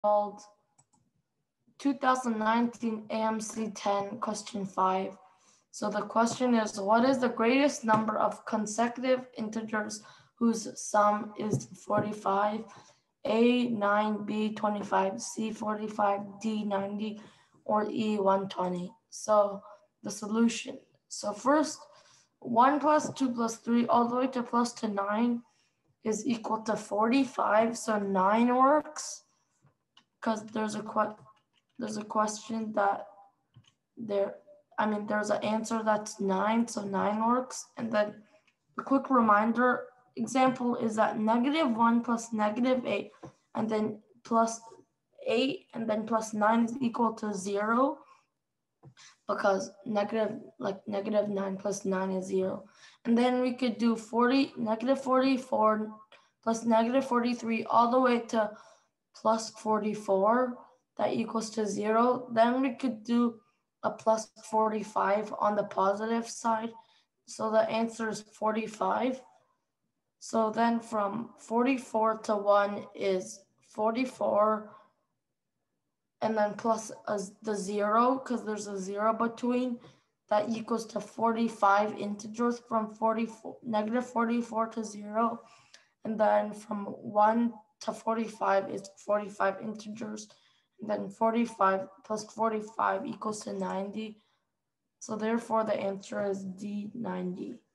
called 2019 AMC 10 question 5. So the question is, what is the greatest number of consecutive integers whose sum is 45? A 9, B 25, C 45, D 90, or E 120. So the solution. So first, 1 plus 2 plus 3 all the way to plus to 9 is equal to 45. So 9 works because there's a question that there's an answer that's 9, so 9 works. And then a quick reminder example is that -1 plus -8 and then plus 8 and then plus 9 is equal to 0 because -9 plus 9 is 0. And then we could do -44 plus -43 all the way to plus 44, that equals to 0. Then we could do a plus 45 on the positive side. So the answer is 45. So then from 44 to 1 is 44, and then plus the 0, because there's a 0 between, that equals to 45 integers from -44 to 0. And then from 1 to 45 is 45 integers. And then 45 plus 45 equals to 90. So therefore the answer is D 90.